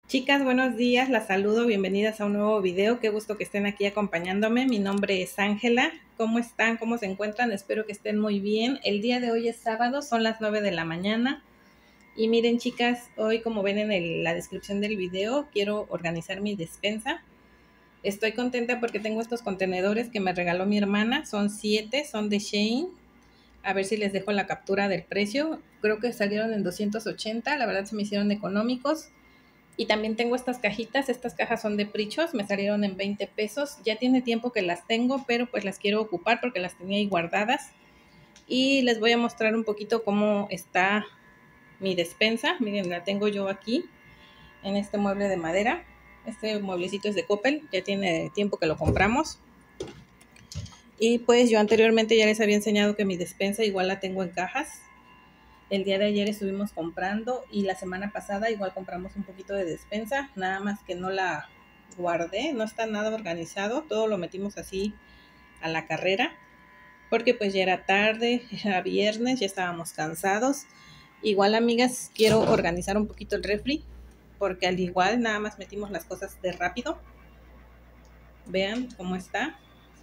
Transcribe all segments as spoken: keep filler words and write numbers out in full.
Chicas, buenos días, las saludo, bienvenidas a un nuevo video, qué gusto que estén aquí acompañándome. Mi nombre es Ángela. ¿Cómo están? ¿Cómo se encuentran? Espero que estén muy bien. El día de hoy es sábado, son las nueve de la mañana. Y miren, chicas, hoy, como ven en el, la descripción del video, quiero organizar mi despensa. Estoy contenta porque tengo estos contenedores que me regaló mi hermana, son siete, son de Shein. A ver si les dejo la captura del precio. Creo que salieron en doscientos ochenta, la verdad se me hicieron económicos. Y también tengo estas cajitas, estas cajas son de Prichos, me salieron en veinte pesos. Ya tiene tiempo que las tengo, pero pues las quiero ocupar porque las tenía ahí guardadas. Y les voy a mostrar un poquito cómo está mi despensa. Miren, la tengo yo aquí en este mueble de madera. Este mueblecito es de Coppel, ya tiene tiempo que lo compramos. Y pues yo anteriormente ya les había enseñado que mi despensa igual la tengo en cajas. El día de ayer estuvimos comprando y la semana pasada igual compramos un poquito de despensa, nada más que no la guardé, no está nada organizado, todo lo metimos así a la carrera, porque pues ya era tarde, era viernes, ya estábamos cansados. Igual, amigas, quiero organizar un poquito el refri, porque al igual nada más metimos las cosas de rápido. Vean cómo está.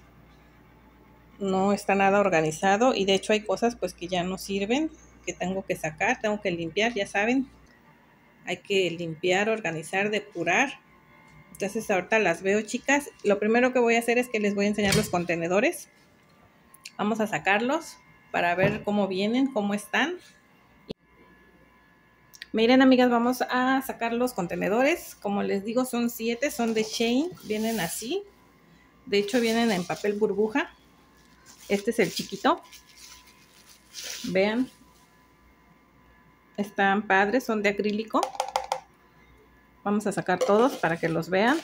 No está nada organizado y de hecho hay cosas pues que ya no sirven, que tengo que sacar, tengo que limpiar, ya saben. Hay que limpiar, organizar, depurar. Entonces ahorita las veo, chicas. Lo primero que voy a hacer es que les voy a enseñar los contenedores. Vamos a sacarlos para ver cómo vienen, cómo están. Miren, amigas, vamos a sacar los contenedores. Como les digo, son siete, son de Shein. Vienen así. De hecho, vienen en papel burbuja. Este es el chiquito. Vean. Están padres, son de acrílico. Vamos a sacar todos para que los vean.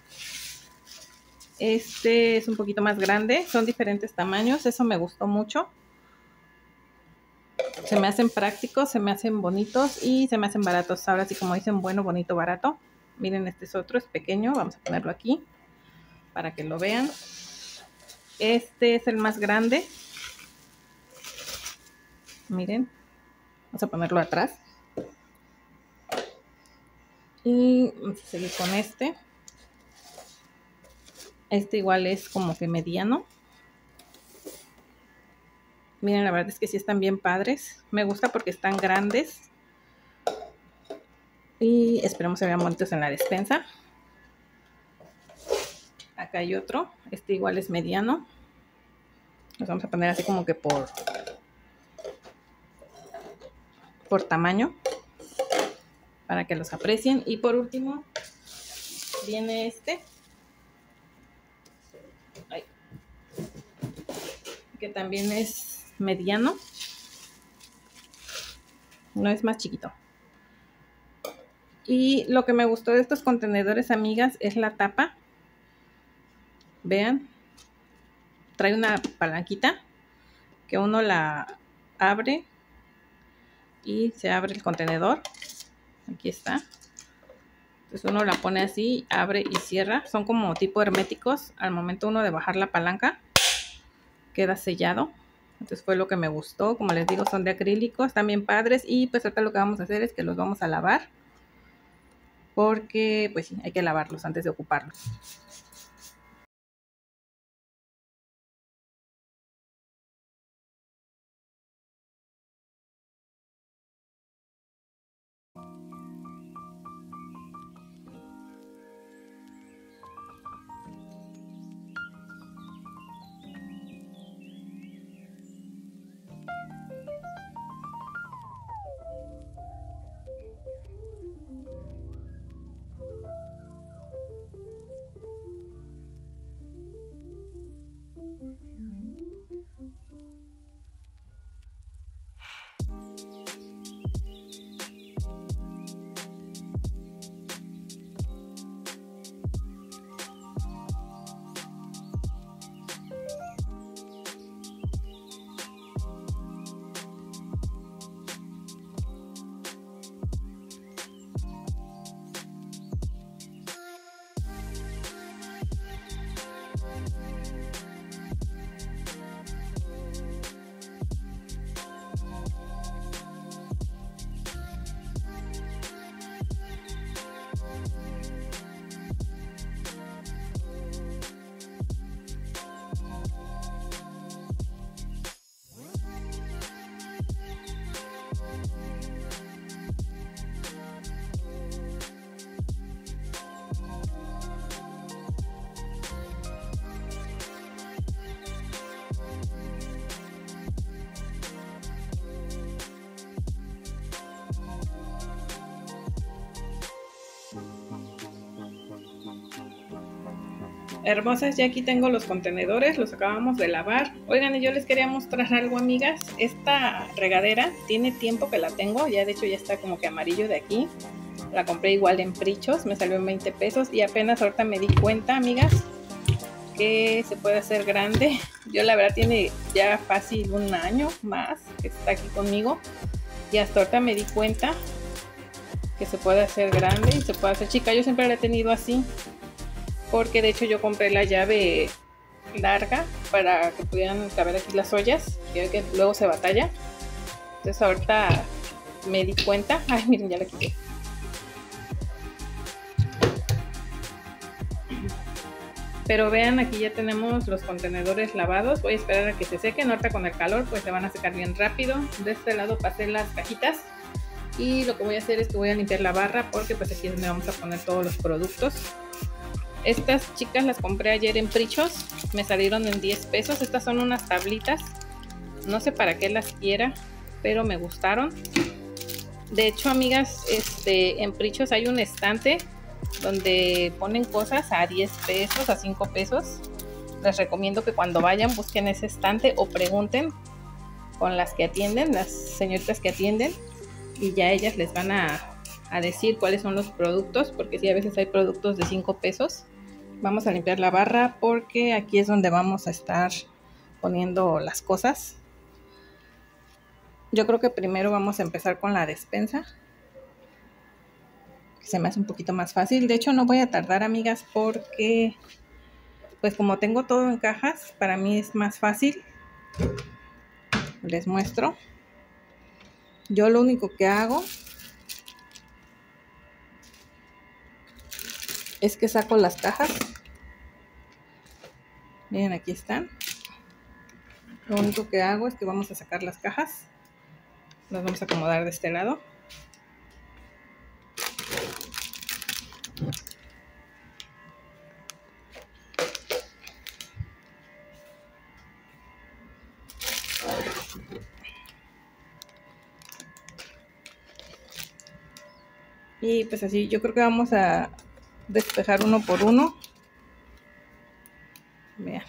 Este es un poquito más grande, son diferentes tamaños, eso me gustó mucho. Se me hacen prácticos, se me hacen bonitos y se me hacen baratos. Ahora sí, como dicen, bueno, bonito, barato. Miren, este es otro, es pequeño, vamos a ponerlo aquí para que lo vean. Este es el más grande. Miren, vamos a ponerlo atrás. Y vamos a seguir con este. Este igual es como que mediano. Miren, la verdad es que sí están bien padres. Me gusta porque están grandes. Y esperemos se vean bonitos en la despensa. Acá hay otro. Este igual es mediano. Los vamos a poner así como que por, por tamaño. Para que los aprecien. Y por último, viene este. Ay, que también es mediano. No es más chiquito. Y lo que me gustó de estos contenedores, amigas, es la tapa. Vean. Trae una palanquita que uno la abre y se abre el contenedor. Aquí está. Entonces uno la pone así, abre y cierra. Son como tipo herméticos. Al momento uno de bajar la palanca, queda sellado. Entonces fue lo que me gustó. Como les digo, son de acrílico, están bien padres. Y pues ahorita lo que vamos a hacer es que los vamos a lavar. Porque pues sí, hay que lavarlos antes de ocuparlos. Hermosas, ya aquí tengo los contenedores, los acabamos de lavar. Oigan, y yo les quería mostrar algo, amigas. Esta regadera tiene tiempo que la tengo, ya de hecho ya está como que amarillo de aquí. La compré igual en Prichos, me salió en veinte pesos y apenas ahorita me di cuenta, amigas, que se puede hacer grande. Yo la verdad tiene ya fácil un año más que está aquí conmigo y hasta ahorita me di cuenta que se puede hacer grande y se puede hacer chica. Yo siempre la he tenido así, porque de hecho yo compré la llave larga para que pudieran caber aquí las ollas, que, que luego se batalla. Entonces ahorita me di cuenta. Ay, miren, ya la quité. Pero vean, aquí ya tenemos los contenedores lavados. Voy a esperar a que se sequen. Ahorita con el calor pues se van a secar bien rápido. De este lado pasé las cajitas. Y lo que voy a hacer es que voy a limpiar la barra, porque pues aquí es donde vamos a poner todos los productos. Estas chicas las compré ayer en Prichos, me salieron en diez pesos. Estas son unas tablitas, no sé para qué las quiera, pero me gustaron. De hecho, amigas, este, en Prichos hay un estante donde ponen cosas a diez pesos, a cinco pesos. Les recomiendo que cuando vayan busquen ese estante o pregunten con las que atienden, las señoritas que atienden, y ya ellas les van a, a decir cuáles son los productos, porque sí, a veces hay productos de cinco pesos. Vamos a limpiar la barra porque aquí es donde vamos a estar poniendo las cosas. Yo creo que primero vamos a empezar con la despensa, que se me hace un poquito más fácil. De hecho no voy a tardar, amigas, porque pues como tengo todo en cajas, para mí es más fácil. Les muestro. Yo lo único que hago es que saco las cajas. Miren, aquí están. Lo único que hago es que vamos a sacar las cajas. Las vamos a acomodar de este lado. Y pues así, yo creo que vamos a despejar uno por uno. Vean.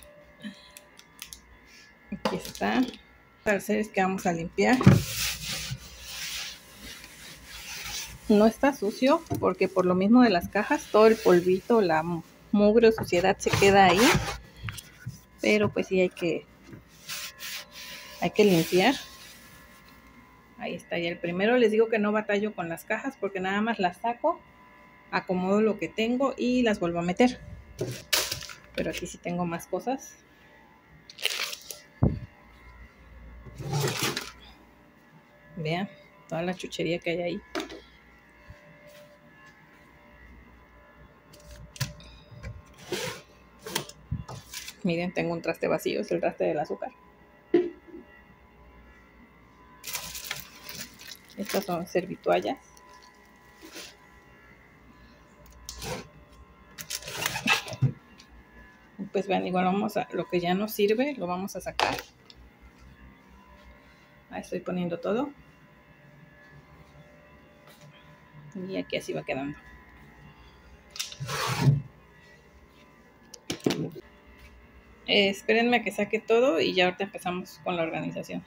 Aquí está. Terceros que vamos a limpiar. No está sucio porque por lo mismo de las cajas, todo el polvito, la mugre o suciedad se queda ahí. Pero pues sí hay que, hay que limpiar. Ahí está ya el primero. Les digo que no batallo con las cajas porque nada más las saco, acomodo lo que tengo y las vuelvo a meter. Pero aquí sí tengo más cosas. Vean toda la chuchería que hay ahí. Miren, tengo un traste vacío, es el traste del azúcar. Estas son servitoallas. Pues vean, igual vamos a, lo que ya nos sirve, lo vamos a sacar. Ahí estoy poniendo todo. Y aquí así va quedando. Eh, espérenme a que saque todo y ya ahorita empezamos con la organización.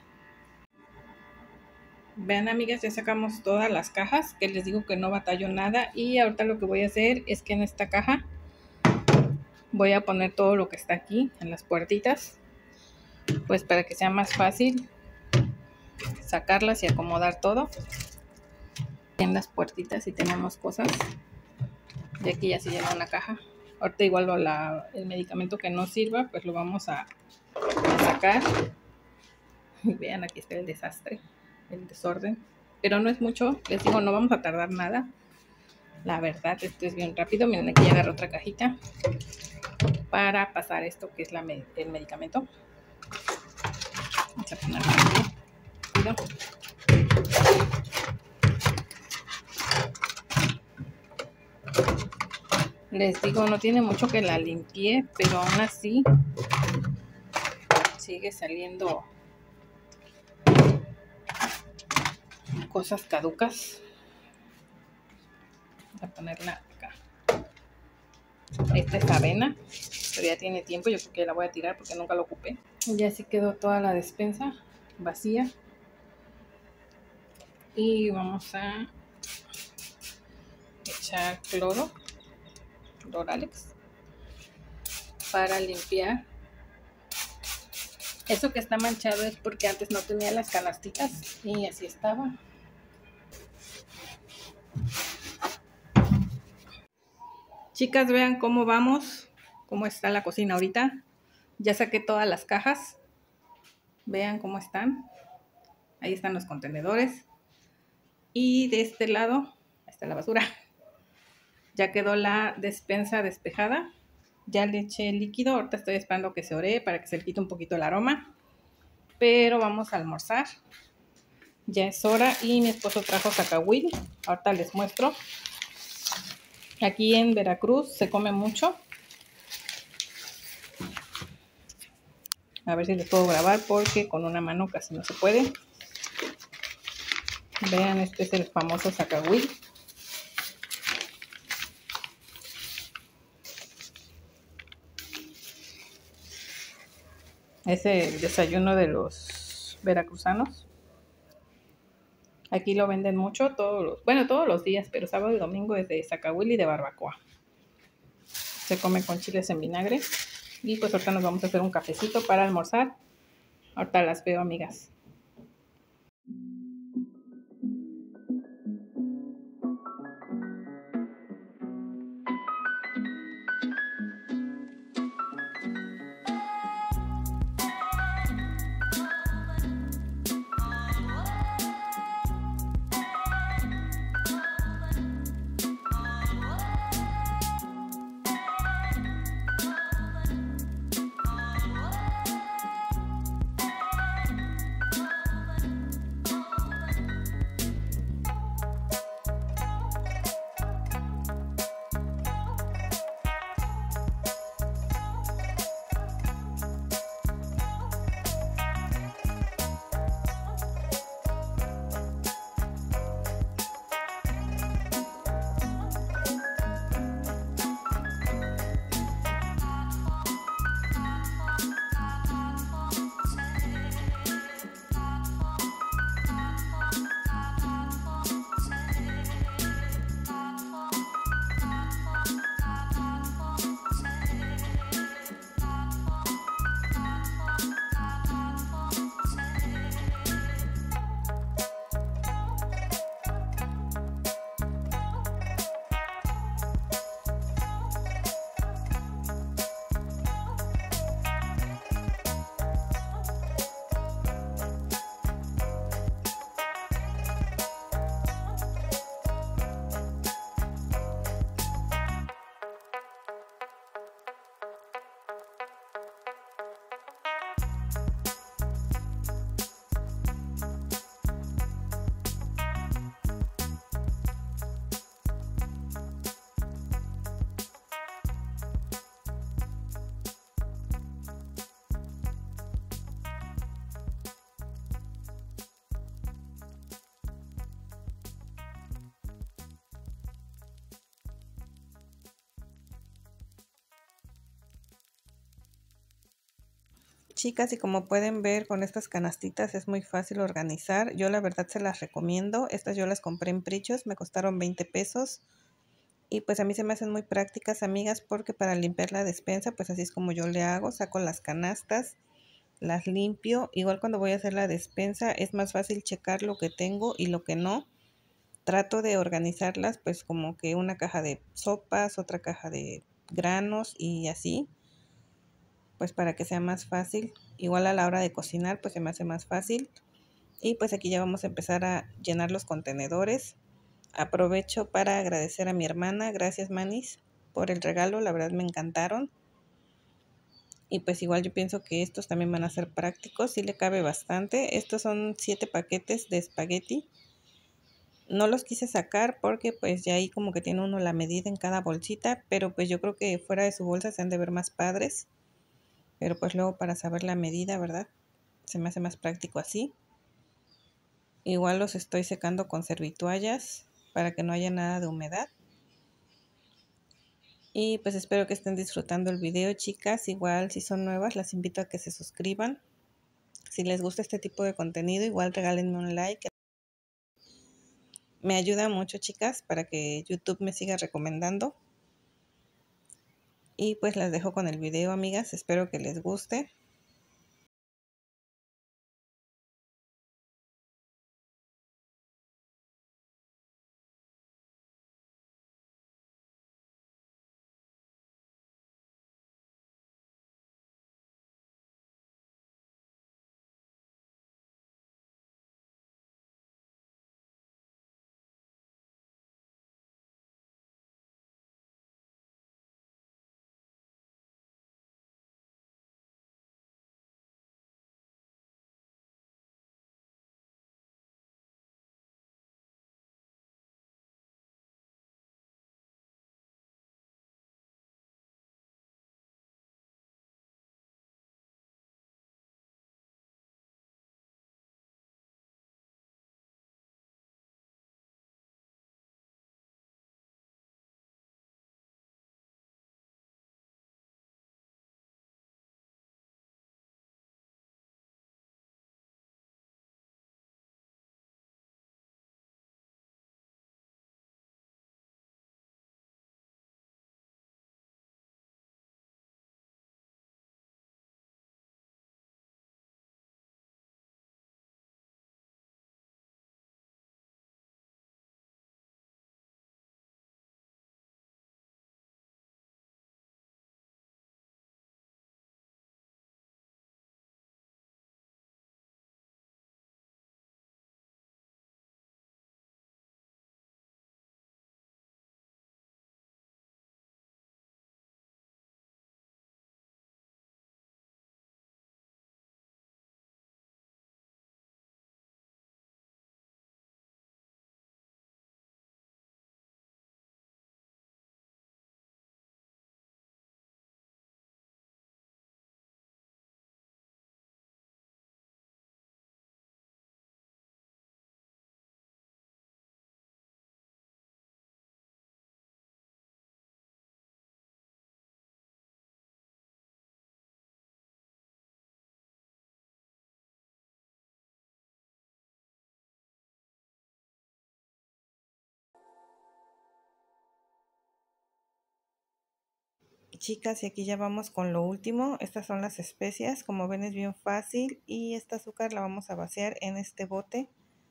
Vean, amigas, ya sacamos todas las cajas, que les digo que no batallo nada. Y ahorita lo que voy a hacer es que en esta caja voy a poner todo lo que está aquí en las puertitas, pues para que sea más fácil sacarlas y acomodar todo. En las puertitas si tenemos cosas. Y aquí ya se llena una caja. Ahorita igual lo, la, el medicamento que no sirva, pues lo vamos a, a sacar. Y vean, aquí está el desastre, el desorden. Pero no es mucho, les digo, no vamos a tardar nada. La verdad, esto es bien rápido. Miren, aquí ya agarré otra cajita para pasar esto que es la, el medicamento. Vamos a ponerlo aquí. Les digo, no tiene mucho que la limpié, pero aún así sigue saliendo cosas caducas. Voy a ponerla acá. Esta es avena. pero ya tiene tiempo, yo creo que la voy a tirar porque nunca lo ocupé. Ya así quedó toda la despensa vacía. Y vamos a echar cloro, Cloralex, para limpiar. Eso que está manchado es porque antes no tenía las canastitas y así estaba. Chicas, vean cómo vamos, cómo está la cocina ahorita. Ya saqué todas las cajas. Vean cómo están. Ahí están los contenedores. Y de este lado está la basura. Ya quedó la despensa despejada. Ya le eché el líquido. Ahorita estoy esperando que se oree para que se le quite un poquito el aroma. Pero vamos a almorzar. Ya es hora y mi esposo trajo zacahuil. Ahorita les muestro. Aquí en Veracruz se come mucho. A ver si les puedo grabar porque con una mano casi no se puede. Vean, este es el famoso zacahuil. Es el desayuno de los veracruzanos. Aquí lo venden mucho, todos los, bueno, todos los días, pero sábado y domingo es de zacahuil y de barbacoa. Se come con chiles en vinagre. Y pues ahorita nos vamos a hacer un cafecito para almorzar. Ahorita las veo, amigas. Chicas, y como pueden ver con estas canastitas es muy fácil organizar. Yo la verdad se las recomiendo. Estas yo las compré en Prichos, me costaron veinte pesos. Y pues a mí se me hacen muy prácticas, amigas, porque para limpiar la despensa, pues así es como yo le hago. Saco las canastas, las limpio. Igual cuando voy a hacer la despensa es más fácil checar lo que tengo y lo que no. Trato de organizarlas pues como que una caja de sopas, otra caja de granos y así, pues para que sea más fácil. Igual a la hora de cocinar pues se me hace más fácil. Y pues aquí ya vamos a empezar a llenar los contenedores. Aprovecho para agradecer a mi hermana, gracias Manis por el regalo, la verdad me encantaron. Y pues igual yo pienso que estos también van a ser prácticos, sí le cabe bastante. Estos son siete paquetes de espagueti. No los quise sacar porque pues ya ahí como que tiene uno la medida en cada bolsita, pero pues yo creo que fuera de su bolsa se han de ver más padres. Pero pues luego para saber la medida, ¿verdad? Se me hace más práctico así. Igual los estoy secando con servitoallas para que no haya nada de humedad. Y pues espero que estén disfrutando el video, chicas. Igual si son nuevas, las invito a que se suscriban. Si les gusta este tipo de contenido, igual regálenme un like. Me ayuda mucho, chicas, para que YouTube me siga recomendando. Y pues las dejo con el video, amigas. Espero que les guste. Chicas, y aquí ya vamos con lo último. Estas son las especias. Como ven, es bien fácil. Y esta azúcar la vamos a vaciar en este bote.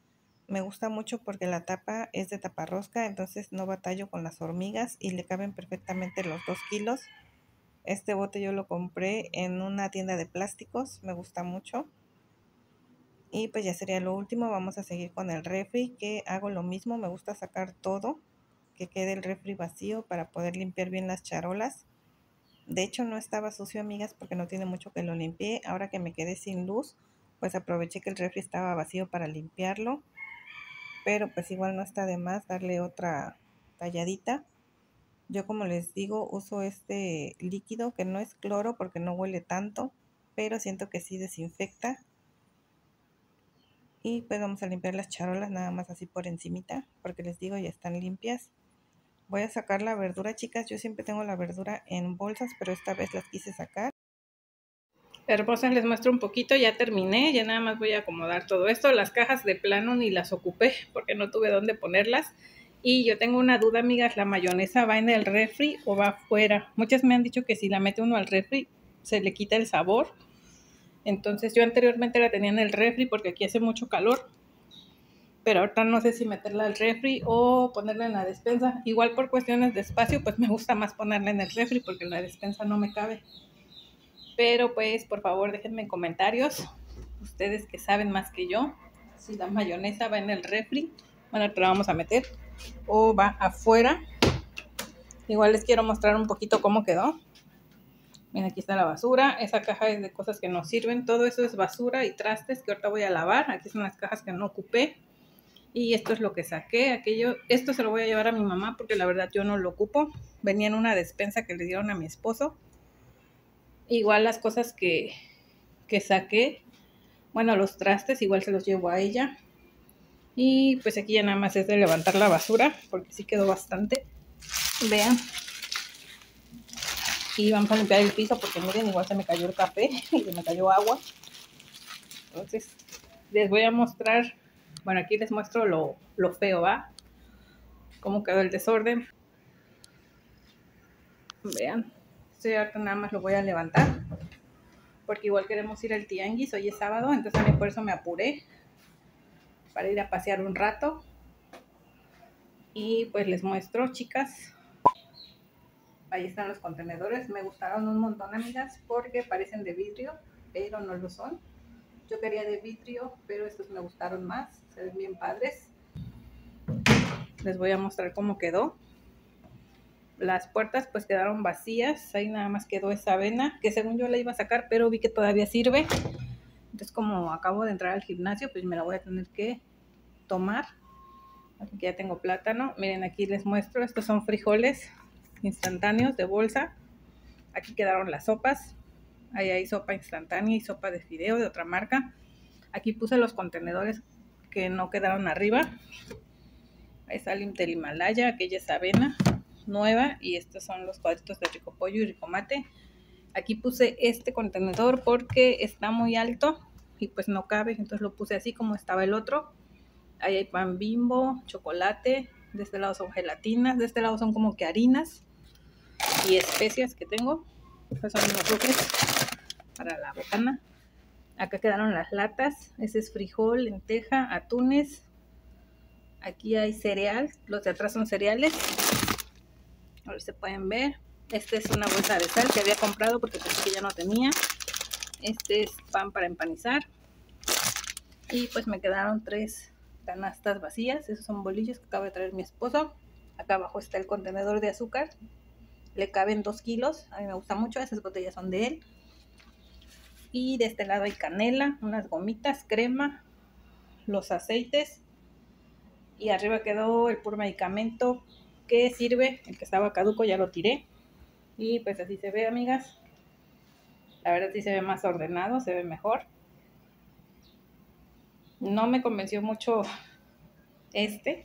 Me gusta mucho porque la tapa es de taparrosca, entonces no batallo con las hormigas y le caben perfectamente los dos kilos. Este bote yo lo compré en una tienda de plásticos. Me gusta mucho. Y pues ya sería lo último. Vamos a seguir con el refri, que hago lo mismo. Me gusta sacar todo, que quede el refri vacío para poder limpiar bien las charolas. De hecho no estaba sucio, amigas, porque no tiene mucho que lo limpié. Ahora que me quedé sin luz, pues aproveché que el refri estaba vacío para limpiarlo. Pero pues igual no está de más darle otra talladita. Yo, como les digo, uso este líquido que no es cloro porque no huele tanto, pero siento que sí desinfecta. Y pues vamos a limpiar las charolas nada más así por encimita, porque les digo, ya están limpias. Voy a sacar la verdura, chicas. Yo siempre tengo la verdura en bolsas, pero esta vez las quise sacar. Hermosas, les muestro un poquito. Ya terminé, ya nada más voy a acomodar todo esto. Las cajas de plano ni las ocupé porque no tuve dónde ponerlas. Y yo tengo una duda, amigas, ¿la mayonesa va en el refri o va afuera? Muchas me han dicho que si la mete uno al refri se le quita el sabor. Entonces yo anteriormente la tenía en el refri porque aquí hace mucho calor, pero ahorita no sé si meterla al refri o ponerla en la despensa. Igual por cuestiones de espacio, pues me gusta más ponerla en el refri porque en la despensa no me cabe. Pero pues por favor déjenme en comentarios, ustedes que saben más que yo, si la mayonesa va en el refri, bueno, te la vamos a meter, o va afuera. Igual les quiero mostrar un poquito cómo quedó. Miren, aquí está la basura. Esa caja es de cosas que no sirven. Todo eso es basura y trastes que ahorita voy a lavar. Aquí son las cajas que no ocupé. Y esto es lo que saqué. Aquello, esto se lo voy a llevar a mi mamá porque la verdad yo no lo ocupo. Venía en una despensa que le dieron a mi esposo. Igual las cosas que, que saqué, bueno, los trastes igual se los llevo a ella. Y pues aquí ya nada más es de levantar la basura porque sí quedó bastante. Vean. Y vamos a limpiar el piso porque miren, igual se me cayó el café y se me cayó agua. Entonces les voy a mostrar, bueno, aquí les muestro lo, lo feo, ¿va? Cómo quedó el desorden. Vean, estoy ahorita nada más lo voy a levantar porque igual queremos ir al tianguis, hoy es sábado, entonces también por eso me apuré para ir a pasear un rato. Y pues les muestro, chicas, ahí están los contenedores. Me gustaron un montón, amigas, porque parecen de vidrio, pero no lo son. Yo quería de vidrio, pero estos me gustaron más, se ven bien padres. Les voy a mostrar cómo quedó. Las puertas pues quedaron vacías, ahí nada más quedó esa avena, que según yo la iba a sacar, pero vi que todavía sirve. Entonces como acabo de entrar al gimnasio, pues me la voy a tener que tomar. Aquí ya tengo plátano. Miren, aquí les muestro, estos son frijoles instantáneos de bolsa. Aquí quedaron las sopas. Ahí hay sopa instantánea y sopa de fideo de otra marca. Aquí puse los contenedores que no quedaron arriba. Ahí está el del Himalaya, aquella es avena nueva y estos son los cuadritos de rico pollo y ricomate. Aquí puse este contenedor porque está muy alto y pues no cabe, entonces lo puse así como estaba el otro. Ahí hay pan Bimbo, chocolate, de este lado son gelatinas, de este lado son como que harinas y especias que tengo. Estos son los rufles para la botana. Acá quedaron las latas, ese es frijol, lenteja, atunes. Aquí hay cereal, los de atrás son cereales. A ver si se pueden ver. Esta es una bolsa de sal que había comprado porque pensé que ya no tenía. Este es pan para empanizar. Y pues me quedaron tres canastas vacías. Esos son bolillos que acaba de traer mi esposo. Acá abajo está el contenedor de azúcar. Le caben dos kilos. A mí me gusta mucho. Esas botellas son de él. Y de este lado hay canela, unas gomitas, crema, los aceites. Y arriba quedó el puro medicamento que sirve. El que estaba caduco ya lo tiré. Y pues así se ve, amigas. La verdad sí se ve más ordenado, se ve mejor. No me convenció mucho este,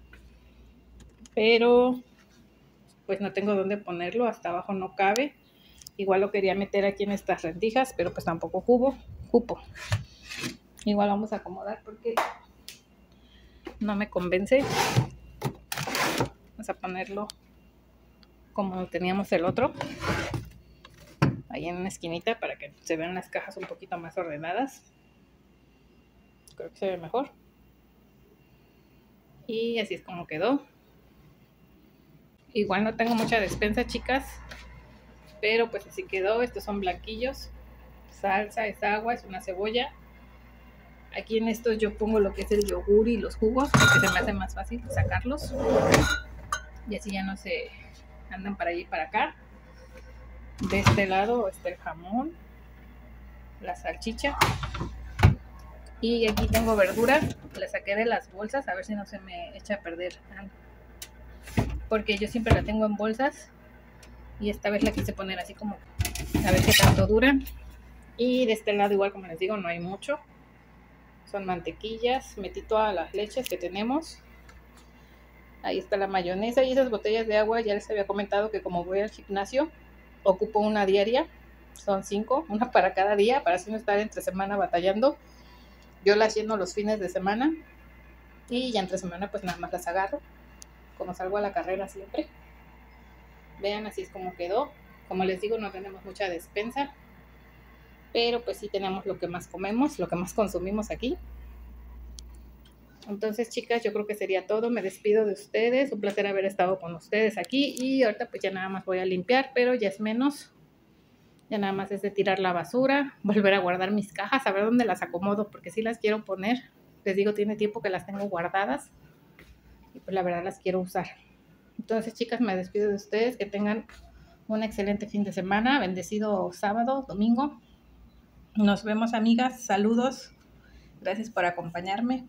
pero pues no tengo dónde ponerlo, hasta abajo no cabe. Igual lo quería meter aquí en estas rendijas, pero pues tampoco cubo, cupo. Igual vamos a acomodar porque no me convence. Vamos a ponerlo como teníamos el otro, ahí en una esquinita para que se vean las cajas un poquito más ordenadas. Creo que se ve mejor. Y así es como quedó. Igual no tengo mucha despensa, chicas, pero pues así quedó. Estos son blanquillos, salsa, es agua, es una cebolla. Aquí en estos yo pongo lo que es el yogur y los jugos porque se me hace más fácil sacarlos y así ya no se andan para allí y para acá. De este lado está el jamón, la salchicha y aquí tengo verdura. La saqué de las bolsas a ver si no se me echa a perder, porque yo siempre la tengo en bolsas y esta vez la quise poner así como a ver qué tanto dura. Y de este lado igual, como les digo, no hay mucho, son mantequillas. Metí todas las leches que tenemos. Ahí está la mayonesa y esas botellas de agua. Ya les había comentado que como voy al gimnasio ocupo una diaria, son cinco, una para cada día, para así no estar entre semana batallando. Yo las lleno los fines de semana y ya entre semana pues nada más las agarro como salgo a la carrera siempre. Vean, así es como quedó. Como les digo, no tenemos mucha despensa, pero pues sí tenemos lo que más comemos, lo que más consumimos aquí. Entonces, chicas, yo creo que sería todo. Me despido de ustedes. Un placer haber estado con ustedes aquí. Y ahorita pues ya nada más voy a limpiar, pero ya es menos. Ya nada más es de tirar la basura, volver a guardar mis cajas, a ver dónde las acomodo, porque sí las quiero poner. Les digo, tiene tiempo que las tengo guardadas y pues la verdad las quiero usar. Entonces, chicas, me despido de ustedes. Que tengan un excelente fin de semana. Bendecido sábado, domingo. Nos vemos, amigas. Saludos. Gracias por acompañarme.